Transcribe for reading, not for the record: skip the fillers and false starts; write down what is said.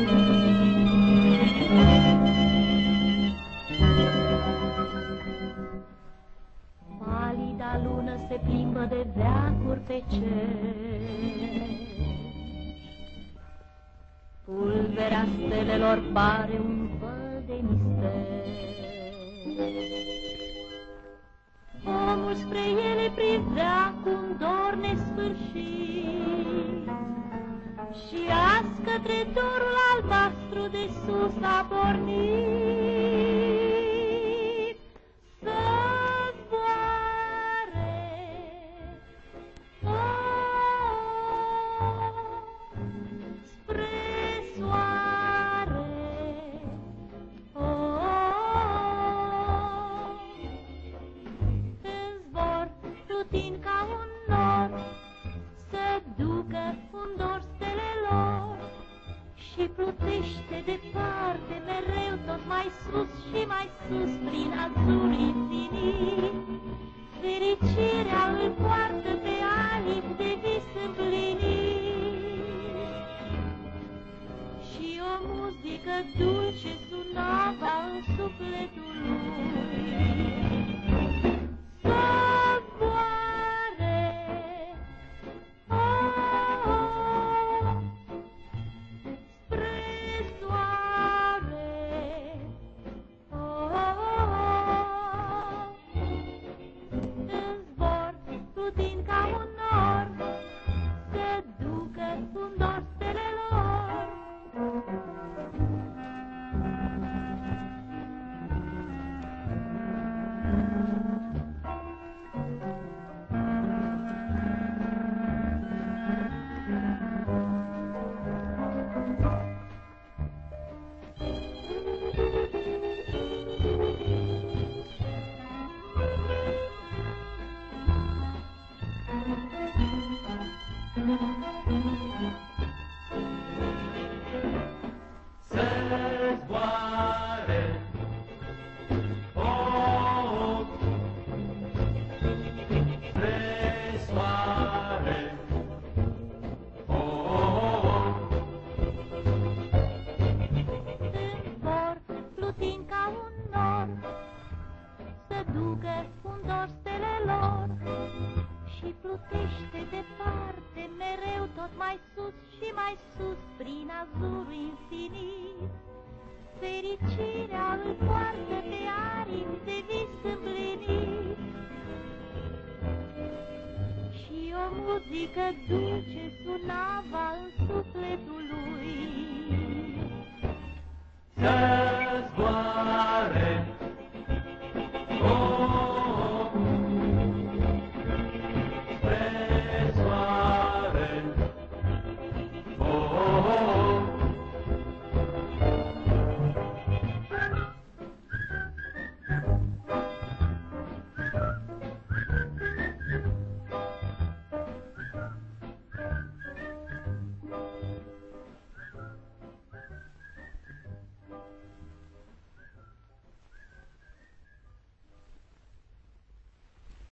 Palida lună se plimbă de veacuri pe cer, pulberea stelelor pare un văl de mister. Omul spre ele privea cu un dor nesfârșit și azi către dorul albastru de sus a pornit să zboare. Spre soare. În zbor plutind ca un nor să ducă un dor stelelor și plutește departe mereu tot mai sus și mai sus prin azur infinit. Fericirea îl poartă pe aripi de vis împlinit și o muzică dulce sunava în sufletul lui. Plutește departe, mereu tot mai sus și mai sus, prin azurul infinit. Fericirea îl poartă pe aripi de vis împlinit și o muzică dulce sunava în